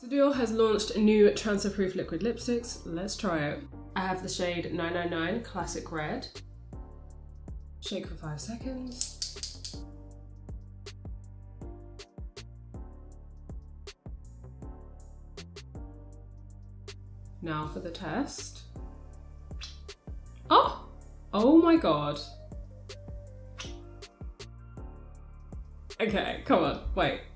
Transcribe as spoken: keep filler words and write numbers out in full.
So Dior has launched new transfer-proof liquid lipsticks. Let's try it. I have the shade nine nine nine Classic Red. Shake for five seconds. Now for the test. Oh! Oh my god. Okay, come on, wait.